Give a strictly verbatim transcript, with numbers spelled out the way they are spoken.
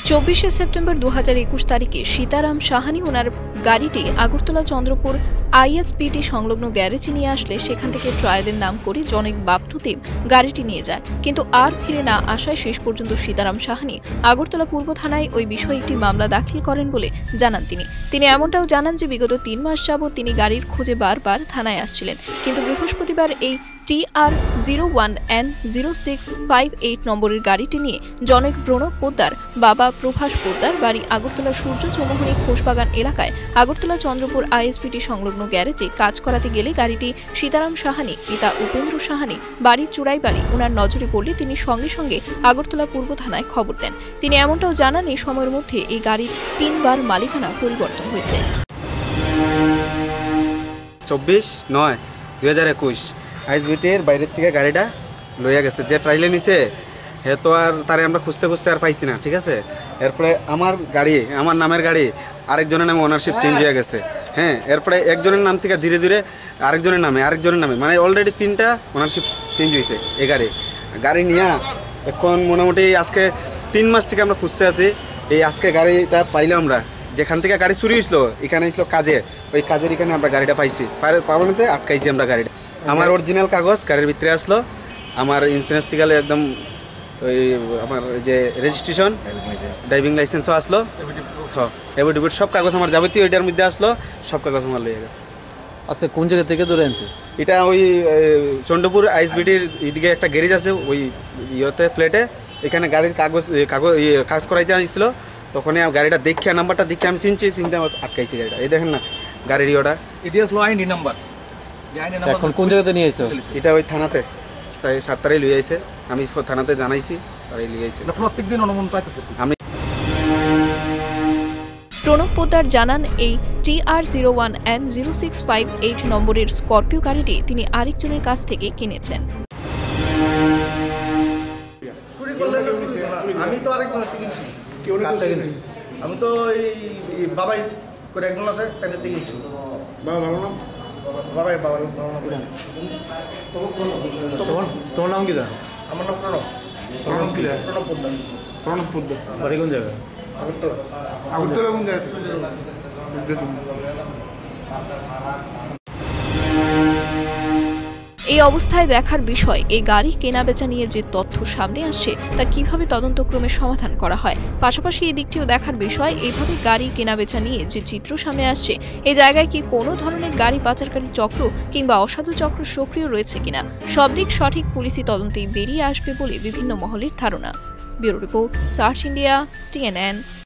চব্বিশে সেপ্টেম্বর দু হাজার একুশ তারিখে সীতারাম সাহানি ওনার গাড়িটি আগরতলা চন্দ্রপুর আইএসপিটি সংলগ্ন গ্যারেজে নিয়ে আসলে সেখান থেকে ট্রায়ালের নাম করে জনক বাপটুদেব গাড়িটি নিয়ে যায়, কিন্তু আর ফিরে না আসায় শেষ পর্যন্ত সীতারাম সাহানি আগরতলা পূর্ব থানায় ওই বিষয়ে একটি মামলা দাখিল করেন বলে জানান তিনি তিনি এমনটাও জানান যে বিগত তিন মাস যাবৎ তিনি গাড়ির খোঁজে বারবার থানায় আসছিলেন, কিন্তু বৃহস্পতিবার এই T R zero one N zero six five eight নম্বরের গাড়িটি নিয়ে জনক প্রণব পোদ্দার বাবা প্রভাস পোদ্দার বাড়ি আগরতলা সূর্য চৌমুহনী খোসবাগান এলাকায় আগরতলা চন্দ্রপুর আইএসপিটি সংলগ্ন গ্যারেজে কাজ করাতে গেলে গাড়িটি সীতারাম সাহানি পিতা উপেন্দ্র সাহানি বাড়ির চূড়াই বাড়ি ওনার নজরে পড়লে তিনি সঙ্গে সঙ্গে আগরতলা পূর্ব থানায় খবর দেন। তিনি এমনটাও জানান এই সময়ের মধ্যে এই গাড়ির তিনবার মালিকানা পরিবর্তন হয়েছে। চব্বিশ নয় দুই হাজার একুশ আইএসবিটির বাইরের থেকে গাড়িটা লইয়া গেছে, যে ট্রাইলে নিছে হে তো আর তারে আমরা খুঁজতে খুঁজতে আর পাইছি না, ঠিক আছে। এরপরে আমার গাড়ি আমার নামের গাড়ি আরেকজনের নামে ওনারশিপ চেঞ্জ হয়ে গেছে, হ্যাঁ। এরপরে একজনের নাম থেকে ধীরে ধীরে আরেকজনের নামে আরেকজনের নামে মানে অলরেডি তিনটা ওনারশিপ চেঞ্জ হয়েছে এই গাড়ি গাড়ি নিয়ে এখন মোটামুটি আজকে তিন মাস থেকে আমরা খুঁজতে আছি। এই আজকে গাড়িটা পাইলাম আমরা, যেখান থেকে গাড়ি চুরি হয়েছিল এখানে ছিল কাজে, ওই কাজের এখানে আমরা গাড়িটা পাইছি, পারমানেন্টে আটকাইছি আমরা গাড়িটা। আমার অরিজিনাল কাগজ গাড়ির ভিতরে আসলো, আমার ইন্স্যুরেন্স থেকে একদম ওই আমার যে রেজিস্ট্রেশন ড্রাইভিং লাইসেন্সও আসলো, হ্যাঁ এভিডেভিট সব কাগজ আমার যাবতীয় এটার মধ্যে আসলো, সব কাগজ আমার লেগে গেছে। আচ্ছা, কোন জায়গা থেকে ধরে আনছে এটা? ওই চন্দ্রপুর আইএসবিটির এইদিকে একটা গ্যারেজ আছে, ওই ইয়েতে ফ্ল্যাটে, এখানে গাড়ির কাগজ কাগজ কাজ করাইতে আসছিল, তখন গাড়িটা দেখে নাম্বারটা দেখে আমি চিনছি, চিনতে আমার আটকাইছি গাড়িটা। এই দেখেন না গাড়ির ইয়েটা, এটা আসলো আইনি নাম্বার। এখন কোন জায়গাতে নিয়ে আইছো? এটা ওই থানাতে সাত তারিখ লিয়ে আইছে, আমি থানাতে জানাইছি, তারাই লিয়ে আইছে। প্রত্যেকদিন অনুমোদন পাইতেছে। আমি প্রণব পোদ্দার জানান এই T R zero one N zero six five eight নম্বরের স্করপিও গাড়িটি তিনি আরেকজনের কাছ থেকে কিনেছেন। আমি তো আরেকজনের থেকে কিনছি, আমি তো এই বাবাই করে একজন আছে তাদের থেকে কিনছি। বাবা ভালো নাম বাবাই বাবা তোমার নাম কি? আমার নাম প্রণব প্রণব কি প্রণব পোদ্দার প্রণব পোদ্দার বাড়ি কোন জায়গায়? আগরতলা। আগরতলা কোন জায়গায়? এই অবস্থায় দেখার বিষয় এই গাড়ি কেনাবেচা নিয়ে যে তথ্য সামনে আসছে তা কিভাবে তদন্তক্রমে সমাধান করা হয়। পাশাপাশি এই দিকটিও দেখার বিষয় এইভাবে গাড়ি কেনাবেচা নিয়ে যে চিত্র সামনে আসছে এই জায়গায় কি কোনো ধরনের গাড়ি পাচারকারী চক্র কিংবা অসাধু চক্র সক্রিয় রয়েছে কিনা, সব দিক সঠিক পুলিশি তদন্তেই বেরিয়ে আসবে বলে বিভিন্ন মহলের ধারণা। Bureau report, search India, TNN.